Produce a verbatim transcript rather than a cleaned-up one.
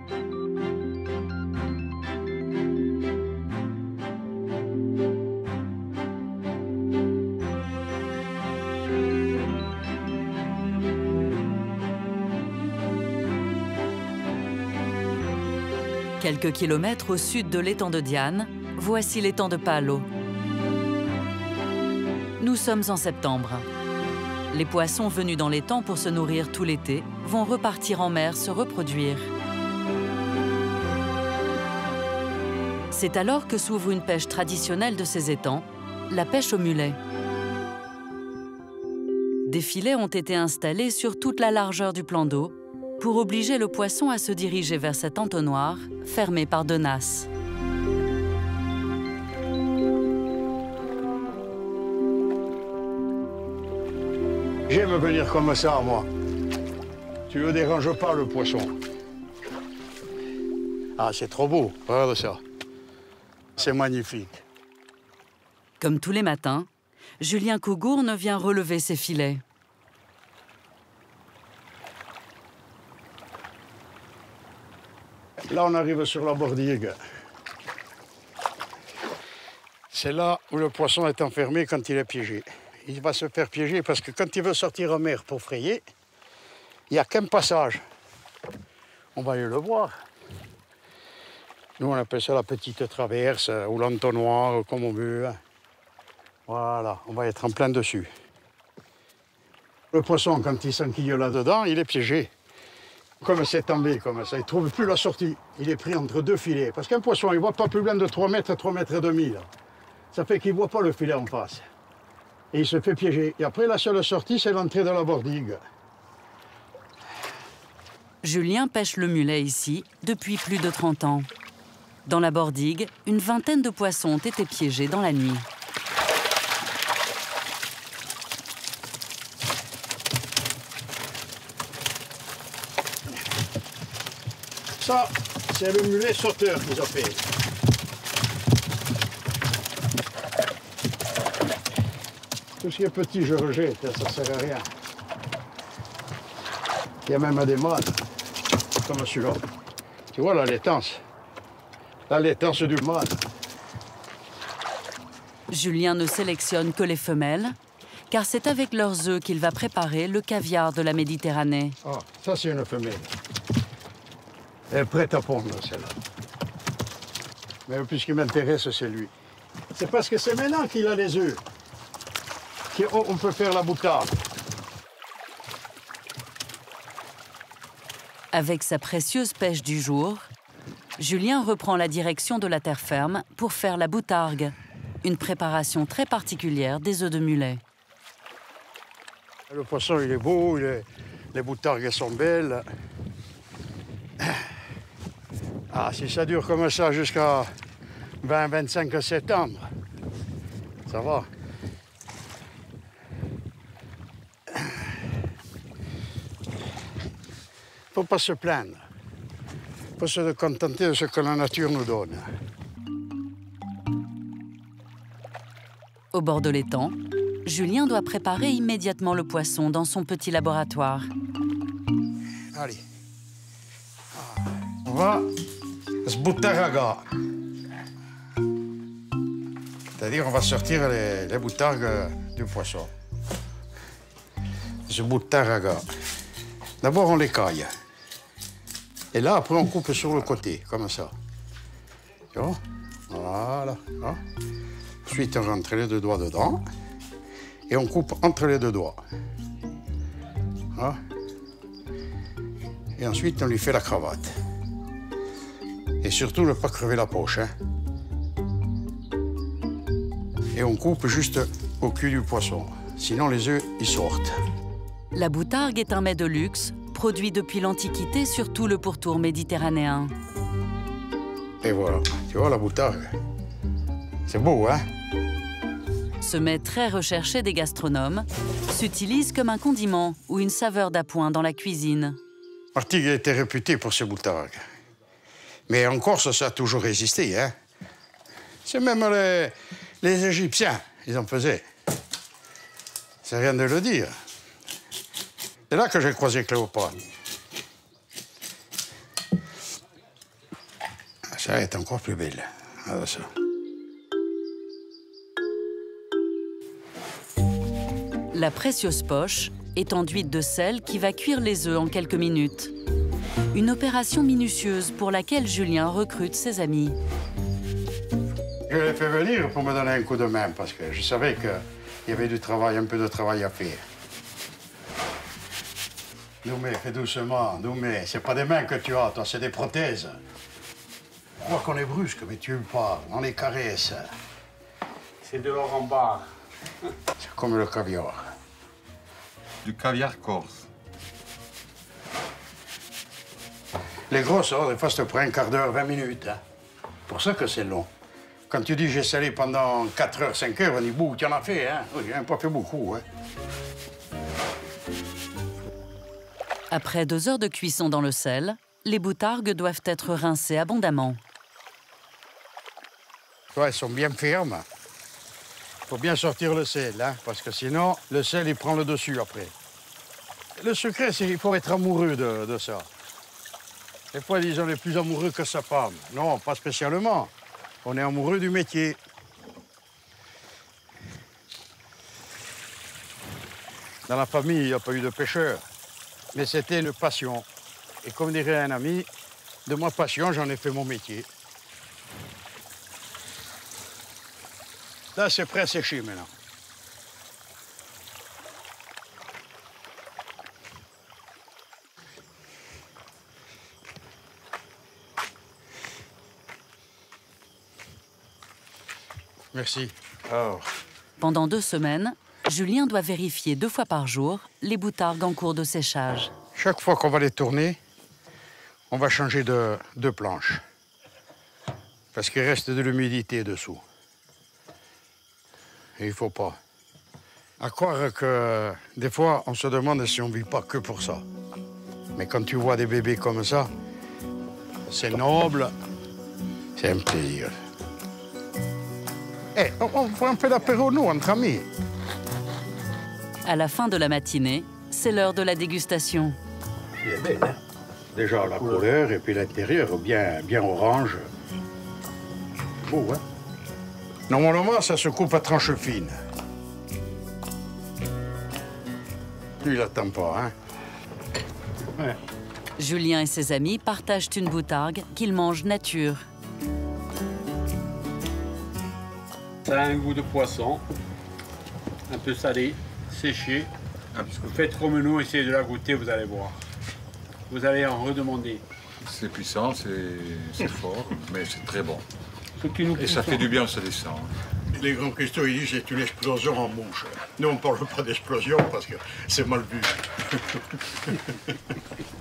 Quelques kilomètres au sud de l'étang de Diane, voici l'étang de Palo. Nous sommes en septembre. Les poissons venus dans l'étang pour se nourrir tout l'été vont repartir en mer se reproduire. C'est alors que s'ouvre une pêche traditionnelle de ces étangs, la pêche au mulet. Des filets ont été installés sur toute la largeur du plan d'eau pour obliger le poisson à se diriger vers cet entonnoir fermé par deux nasses. J'aime venir comme ça, moi. Tu ne déranges pas le poisson. Ah, c'est trop beau, regarde ça. C'est magnifique. Comme tous les matins, Julien Cougourne vient relever ses filets. Là, on arrive sur la bordigue. C'est là où le poisson est enfermé quand il est piégé. Il va se faire piéger parce que quand il veut sortir en mer pour frayer, il n'y a qu'un passage. On va aller le voir. Nous, on appelle ça la petite traverse ou l'entonnoir, comme on veut. Voilà, on va être en plein dessus. Le poisson, quand il s'enquille là-dedans, il est piégé. Comme c'est tombé comme ça, il ne trouve plus la sortie. Il est pris entre deux filets. Parce qu'un poisson, il ne voit pas plus loin de trois mètres, trois mètres et demi. Là. Ça fait qu'il ne voit pas le filet en face. Et il se fait piéger. Et après, la seule sortie, c'est l'entrée de la bordigue. Julien pêche le mulet ici depuis plus de trente ans. Dans la bordigue, une vingtaine de poissons ont été piégés dans la nuit. Ça, c'est le mulet sauteur qu'ils ont fait. Tout ce qui est petit, je rejette, ça ne sert à rien. Il y a même des mâles, comme celui-là. Tu vois la laitance? La laitance du mâle. Julien ne sélectionne que les femelles, car c'est avec leurs œufs qu'il va préparer le caviar de la Méditerranée. Ah, ça c'est une femelle. Elle est prête à pondre, celle-là. Mais le plus qui m'intéresse, c'est lui. C'est parce que c'est maintenant qu'il a les œufs qu'on peut faire la boutarde. Avec sa précieuse pêche du jour, Julien reprend la direction de la terre ferme pour faire la boutargue, une préparation très particulière des œufs de mulet. Le poisson, il est beau, il est... les boutargues sont belles. Ah, si ça dure comme ça jusqu'à vingt à vingt-cinq septembre, ça va. Faut pas se plaindre. Faut se contenter de ce que la nature nous donne. Au bord de l'étang, Julien doit préparer immédiatement le poisson dans son petit laboratoire. Allez. On va se boutarga. C'est-à-dire on va sortir les, les boutargues du poisson. Ce boutarga. D'abord on les caille. Et là après on coupe sur le côté, comme ça. Tu vois? Voilà. Hein? Ensuite on rentre les deux doigts dedans. Et on coupe entre les deux doigts. Hein? Et ensuite on lui fait la cravate. Et surtout ne pas crever la poche. Hein? Et on coupe juste au cul du poisson. Sinon les œufs, ils sortent. La boutargue est un mets de luxe, produit depuis l'Antiquité sur tout le pourtour méditerranéen. Et voilà, tu vois la boutargue. C'est beau, hein? Ce mets très recherché des gastronomes s'utilise comme un condiment ou une saveur d'appoint dans la cuisine. Martigues était réputé pour ses boutargues. Mais en Corse, ça a toujours résisté, hein? C'est même les, les Égyptiens, ils en faisaient. C'est rien de le dire. C'est là que j'ai croisé Cléopâtre. Ça est encore plus belle. Ah, ça. La précieuse poche est enduite de sel qui va cuire les œufs en quelques minutes. Une opération minutieuse pour laquelle Julien recrute ses amis. Je l'ai fait venir pour me donner un coup de main parce que je savais qu'il y avait du travail, un peu de travail à faire. Noumé, fais doucement, Noumé. C'est pas des mains que tu as, toi, c'est des prothèses. Je crois qu'on est brusque, mais tu pas. On les caresse. C'est de l'or en barre. C'est comme le caviar. Du caviar corse. Les grosses, oh, des fois, ça te prend un quart d'heure, vingt minutes. Hein. Pour ça que c'est long. Quand tu dis j'ai salé pendant quatre heures, cinq heures, on dit bouh, tu en as fait, hein? Oui, j'ai pas fait beaucoup, hein. Après deux heures de cuisson dans le sel, les boutargues doivent être rincées abondamment. Ouais, elles sont bien fermes. Il faut bien sortir le sel, hein, parce que sinon, le sel, il prend le dessus après. Le secret, c'est qu'il faut être amoureux de, de ça. Des fois, ils sont les plus amoureux que sa femme. Non, pas spécialement. On est amoureux du métier. Dans la famille, il n'y a pas eu de pêcheurs. Mais c'était une passion. Et comme dirait un ami, de ma passion, j'en ai fait mon métier. Là, c'est prêt à sécher maintenant. Merci. Alors. Pendant deux semaines, Julien doit vérifier deux fois par jour les boutargues en cours de séchage. Chaque fois qu'on va les tourner, on va changer de, de planche. Parce qu'il reste de l'humidité dessous. Et il ne faut pas. À croire que des fois, on se demande si on ne vit pas que pour ça. Mais quand tu vois des bébés comme ça, c'est noble, c'est un plaisir. Eh, on, on fait un peu d'apéro, nous, entre amis. À la fin de la matinée, c'est l'heure de la dégustation. Il est belle, hein? Déjà la couleur et puis l'intérieur, bien, bien orange. Beau, hein? Normalement, ça se coupe à tranches fines. Lui, il n'attend pas, hein? Ouais. Julien et ses amis partagent une boutargue qu'ils mangent nature. Ça a un goût de poisson, un peu salé, séché. Vous faites comme nous, essayez de la goûter, vous allez voir. Vous allez en redemander. C'est puissant, c'est fort, mais c'est très bon. Nous Et ça fait du bien, ça descend. Les grands cristaux, ils disent c'est une explosion en mouche. Nous, on ne parle pas d'explosion parce que c'est mal vu.